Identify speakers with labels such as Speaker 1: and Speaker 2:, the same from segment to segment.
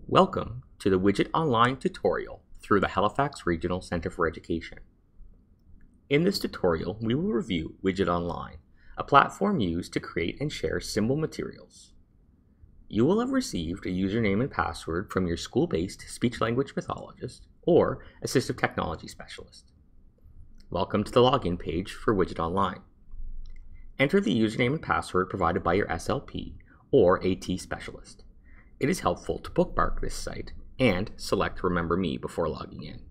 Speaker 1: Welcome to the Widgit Online tutorial through the Halifax Regional Centre for Education. In this tutorial, we will review Widgit Online, a platform used to create and share symbol materials. You will have received a username and password from your school-based speech-language pathologist or assistive technology specialist. Welcome to the login page for Widgit Online. Enter the username and password provided by your SLP or AT specialist. It is helpful to bookmark this site and select Remember Me before logging in.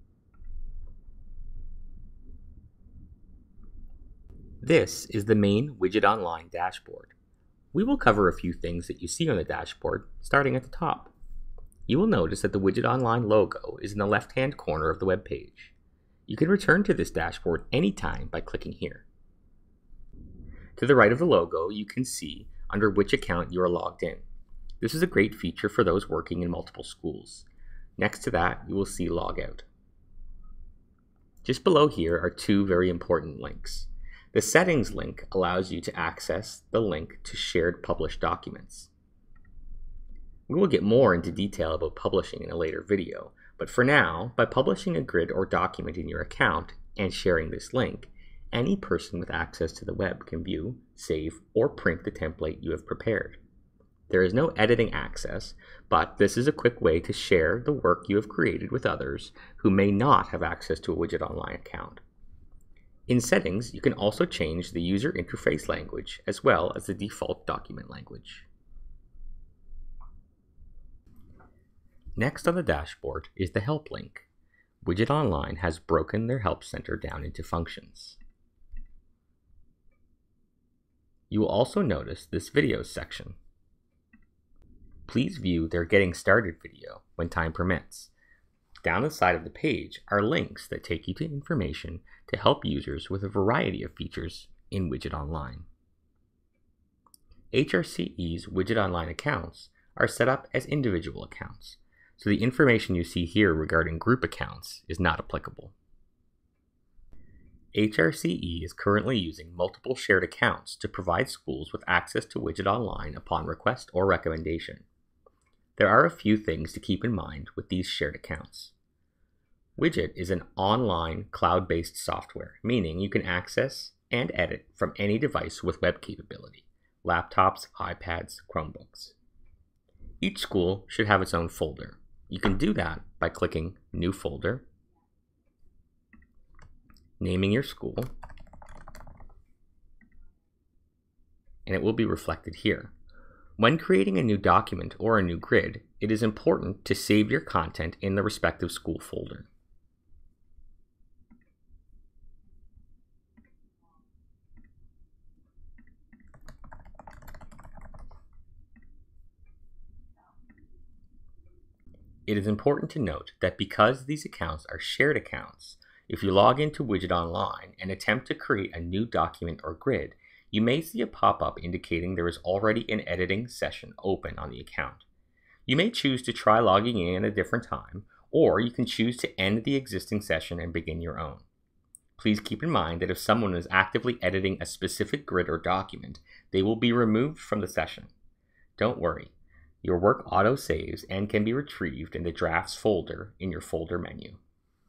Speaker 1: This is the main Widgit Online dashboard. We will cover a few things that you see on the dashboard, starting at the top. You will notice that the Widgit Online logo is in the left-hand corner of the web page. You can return to this dashboard anytime by clicking here. To the right of the logo, you can see under which account you are logged in. This is a great feature for those working in multiple schools. Next to that, you will see Logout. Just below here are two very important links. The Settings link allows you to access the link to shared published documents. We will get more into detail about publishing in a later video, but for now, by publishing a grid or document in your account and sharing this link, any person with access to the web can view, save, or print the template you have prepared. There is no editing access, but this is a quick way to share the work you have created with others who may not have access to a Widgit Online account. In Settings, you can also change the user interface language as well as the default document language. Next on the dashboard is the Help link. Widgit Online has broken their Help Center down into functions. You will also notice this Videos section. Please view their Getting Started video when time permits. Down the side of the page are links that take you to information to help users with a variety of features in Widgit Online. HRCE's Widgit Online accounts are set up as individual accounts, so the information you see here regarding group accounts is not applicable. HRCE is currently using multiple shared accounts to provide schools with access to Widgit Online upon request or recommendation. There are a few things to keep in mind with these shared accounts. Widgit is an online cloud-based software, meaning you can access and edit from any device with web capability: laptops, iPads, Chromebooks. Each school should have its own folder. You can do that by clicking New Folder, naming your school, and it will be reflected here. When creating a new document or a new grid, it is important to save your content in the respective school folder. It is important to note that because these accounts are shared accounts, if you log into Widgit Online and attempt to create a new document or grid, you may see a pop-up indicating there is already an editing session open on the account. You may choose to try logging in at a different time, or you can choose to end the existing session and begin your own. Please keep in mind that if someone is actively editing a specific grid or document, they will be removed from the session. Don't worry, your work auto-saves and can be retrieved in the Drafts folder in your folder menu.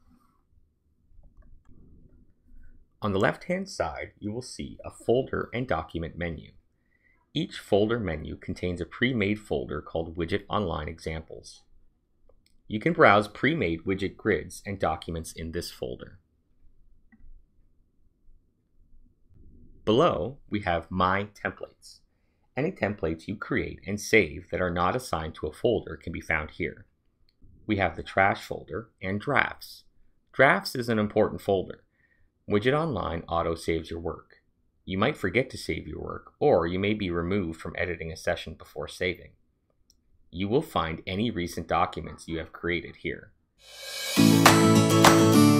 Speaker 1: On the left-hand side, you will see a folder and document menu. Each folder menu contains a pre-made folder called Widgit Online Examples. You can browse pre-made widget grids and documents in this folder. Below, we have My Templates. Any templates you create and save that are not assigned to a folder can be found here. We have the Trash folder and Drafts. Drafts is an important folder. Widgit Online auto-saves your work. You might forget to save your work, or you may be removed from editing a session before saving. You will find any recent documents you have created here.